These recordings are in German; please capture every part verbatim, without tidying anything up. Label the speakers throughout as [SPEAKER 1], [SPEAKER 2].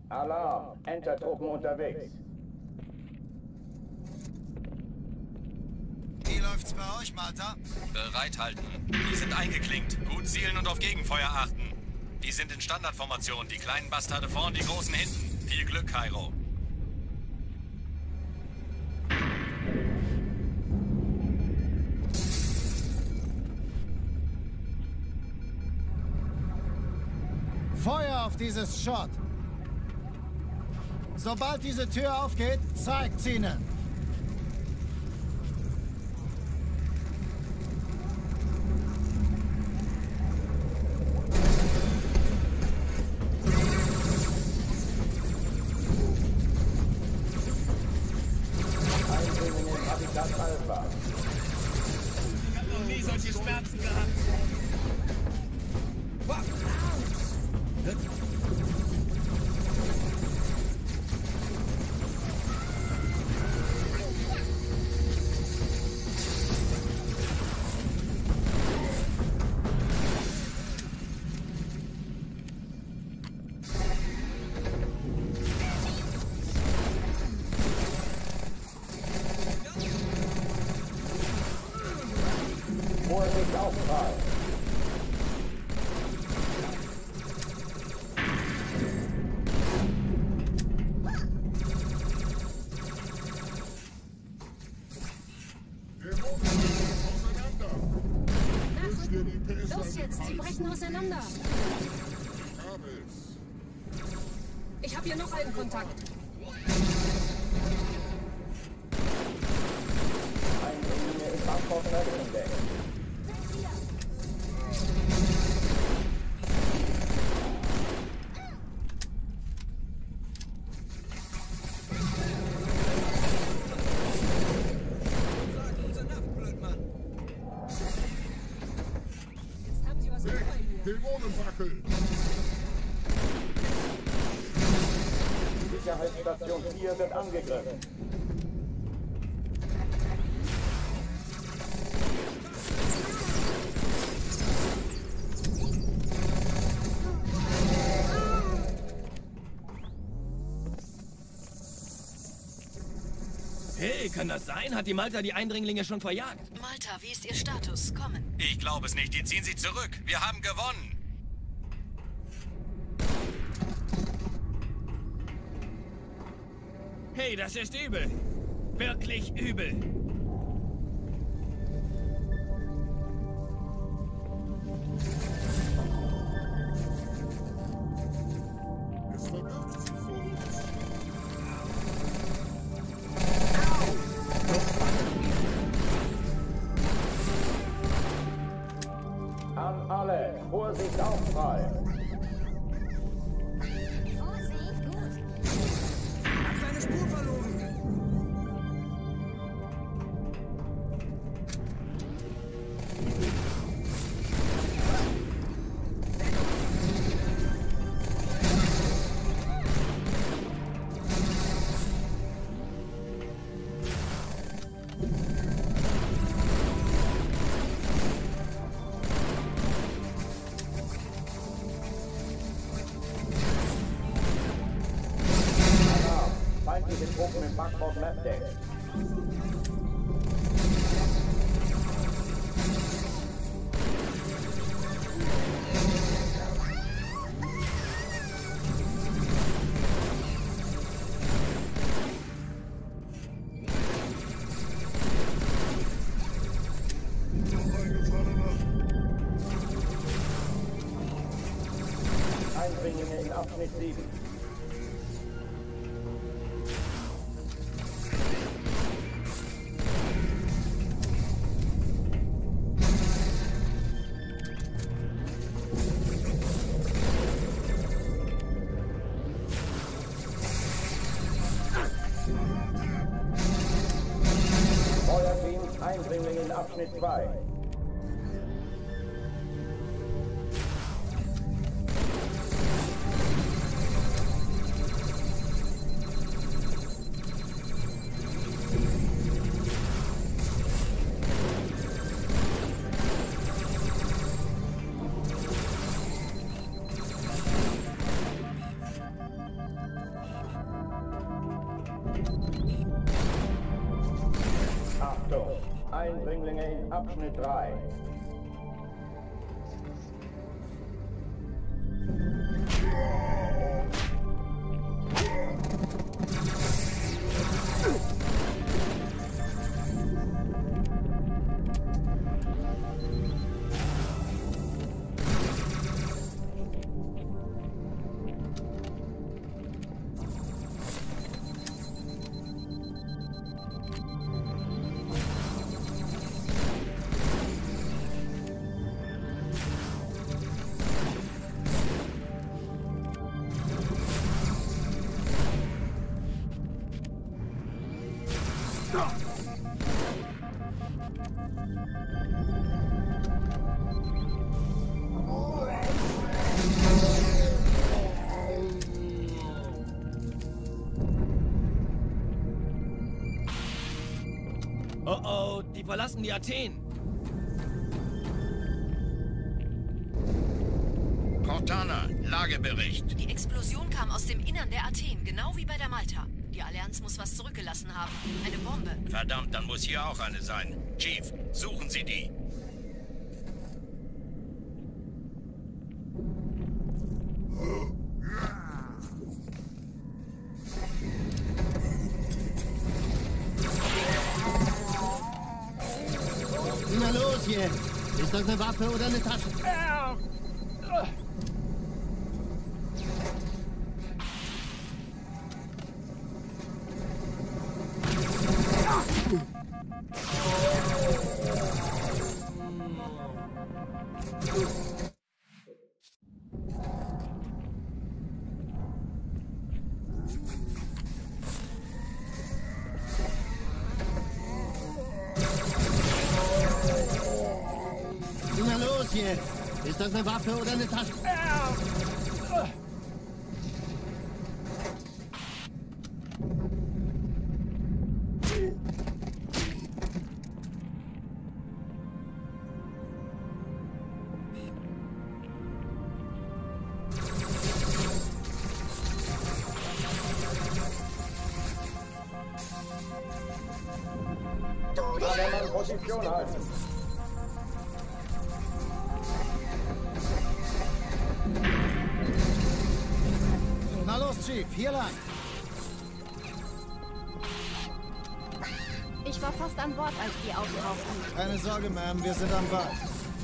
[SPEAKER 1] Alarm! Entertruppen unterwegs.
[SPEAKER 2] Wie läuft's bei euch, Malta?
[SPEAKER 3] Bereithalten. Die sind eingeklinkt. Gut zielen und auf Gegenfeuer achten. Die sind in Standardformation. Die kleinen Bastarde vorn, die großen hinten. Viel Glück, Cairo.
[SPEAKER 2] Feuer auf dieses Schott! Sobald diese Tür aufgeht, zeigt's ihnen!
[SPEAKER 1] Eindringling in Habitat Alpha.
[SPEAKER 4] Ich hab noch nie solche Schmerzen gehabt.
[SPEAKER 1] Vorsicht Aufprall.
[SPEAKER 5] Los jetzt, sie brechen auseinander. Ich habe hier noch einen Kontakt.
[SPEAKER 1] Eindringlinge im Backhoffener Ringdeck.
[SPEAKER 5] Jetzt haben sie was über mir.
[SPEAKER 6] Dämonenwackel!
[SPEAKER 1] Sicherheitsstation vier wird angegriffen.
[SPEAKER 4] Hey, kann das sein? Hat die Malta die Eindringlinge schon verjagt?
[SPEAKER 7] Malta, wie ist Ihr Status? Kommen.
[SPEAKER 3] Ich glaube es nicht. Die ziehen sich zurück. Wir haben gewonnen.
[SPEAKER 4] Hey, das ist übel. Wirklich übel.
[SPEAKER 6] Es verbirgt sich vor uns.
[SPEAKER 1] An alle, Vorsicht Aufprall.
[SPEAKER 5] Vorsicht, gut.
[SPEAKER 4] Hat seine Spur verloren.
[SPEAKER 1] Alarm! Feindliche Truppen im Backbord Mapdeck.
[SPEAKER 6] Noch ein Gefangener.
[SPEAKER 1] Eindringlinge in Abschnitt sieben. Feuerteam, Eindringlinge in Abschnitt zwei. Achtung, Eindringlinge in Abschnitt drei.
[SPEAKER 4] Oh oh, die verlassen die Athen.
[SPEAKER 3] Cortana, Lagebericht.
[SPEAKER 7] Die Explosion kam aus dem Innern der Athen, genau wie bei der Malta. Die Allianz muss was zurückgelassen haben. Eine Bombe.
[SPEAKER 3] Verdammt, dann muss hier auch eine sein. Chief, suchen Sie die.
[SPEAKER 2] Na los jetzt! Ist das eine Waffe oder eine Tasche? Na los jetzt! Ist das eine Waffe oder eine Tasche?
[SPEAKER 1] Alle Mann Position halten.
[SPEAKER 2] Na los, Chief, hier lang!
[SPEAKER 5] Ich war fast an Bord, als die auftauchten.
[SPEAKER 2] Keine Sorge, Ma'am, wir sind am Wald.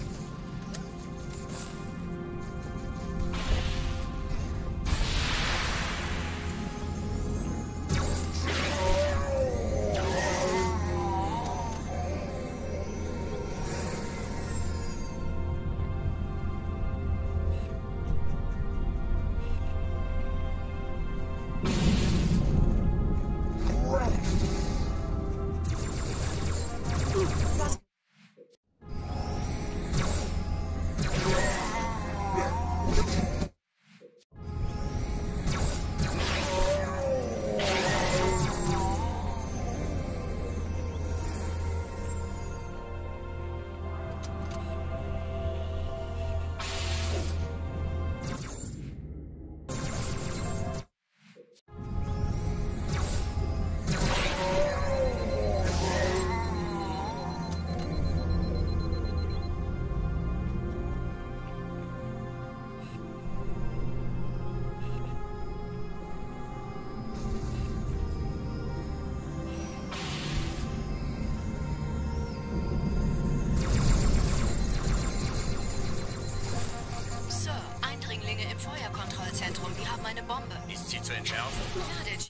[SPEAKER 7] Im Feuerkontrollzentrum, die haben eine Bombe.
[SPEAKER 3] Ist sie zu entschärfen?
[SPEAKER 7] Ja, der...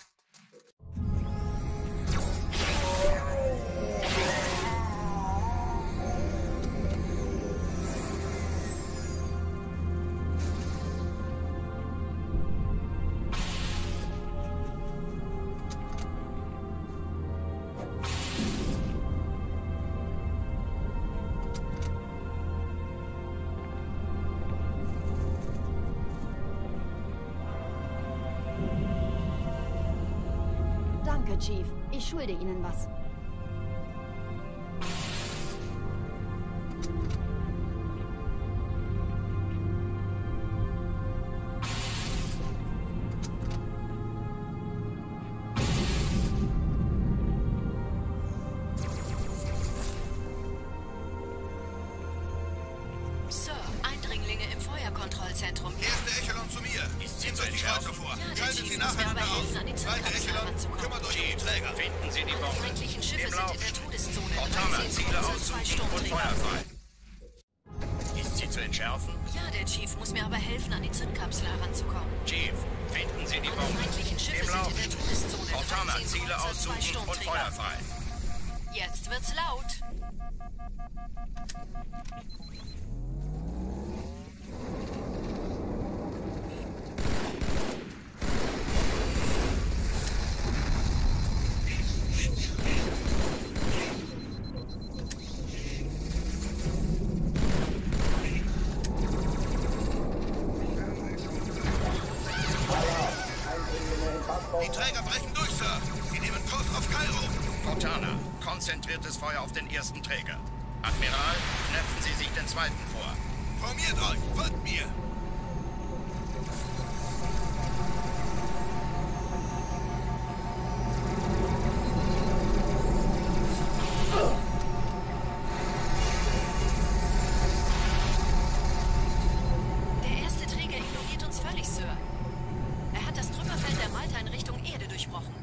[SPEAKER 5] Danke, Chief. Ich schulde Ihnen was.
[SPEAKER 3] sie zu entschärfen?
[SPEAKER 7] Ja, der Chief muss mir aber helfen, an die Zündkapsel heranzukommen.
[SPEAKER 3] Träger. Finden Sie die
[SPEAKER 7] Alle
[SPEAKER 3] Bombe.
[SPEAKER 7] feindlichen Schiffe sind in der Todeszone.
[SPEAKER 3] Cortana, Ziele
[SPEAKER 7] zwei
[SPEAKER 3] aussuchen und
[SPEAKER 7] Sturmträger.
[SPEAKER 3] feuerfrei. Ist sie zu entschärfen?
[SPEAKER 7] Ja, der Chief muss mir aber helfen, an die Zündkapsel heranzukommen.
[SPEAKER 3] Chief, finden Sie die
[SPEAKER 7] Alle
[SPEAKER 3] Bombe.
[SPEAKER 7] feindlichen Schiffe
[SPEAKER 3] Im
[SPEAKER 7] sind in
[SPEAKER 3] Laufen.
[SPEAKER 7] der Todeszone.
[SPEAKER 3] Cortana,
[SPEAKER 7] dreizehn
[SPEAKER 3] Ziele
[SPEAKER 7] Kreuzer, zwei
[SPEAKER 3] aussuchen und
[SPEAKER 7] Sturmträger.
[SPEAKER 3] feuerfrei.
[SPEAKER 7] Jetzt wird's laut.
[SPEAKER 3] Die Träger brechen durch, Sir. Sie nehmen Kurs auf Cairo. Cortana, konzentriertes Feuer auf den ersten Träger. Admiral, knöpfen Sie sich den zweiten vor. Formiert euch, folgt mir.
[SPEAKER 7] Der erste Träger ignoriert uns völlig, Sir. Er hat das Trümmerfeld der Malta in Richtung Erde durchbrochen.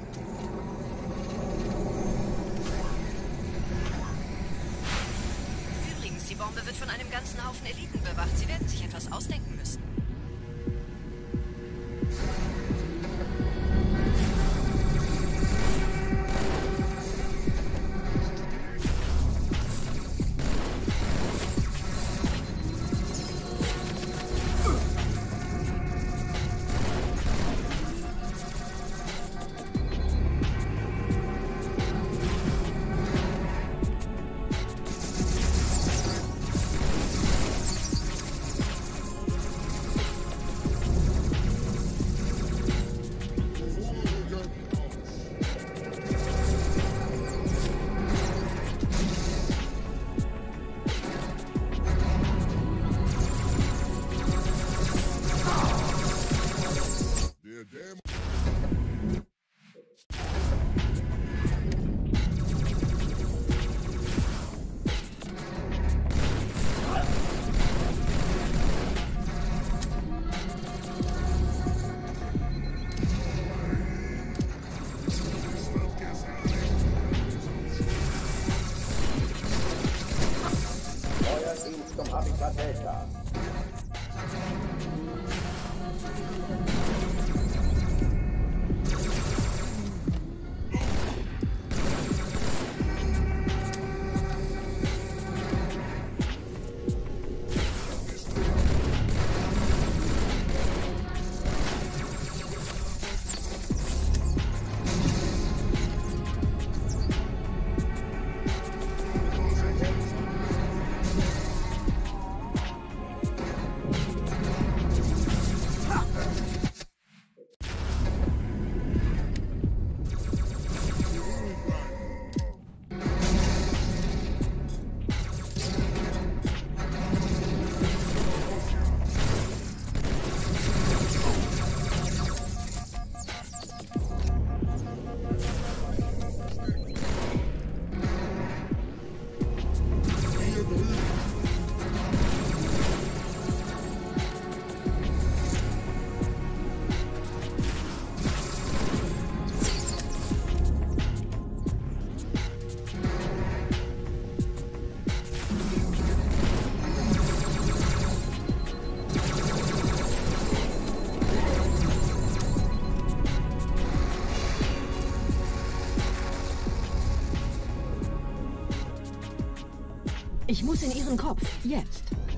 [SPEAKER 7] Übrigens, die Bombe wird von einem ganzen Haufen Eliten bewacht. Sie werden sich etwas ausdenken müssen.
[SPEAKER 1] Feuerdienst zum Habitat Delta.
[SPEAKER 5] Ich muss in Ihren Kopf. Jetzt.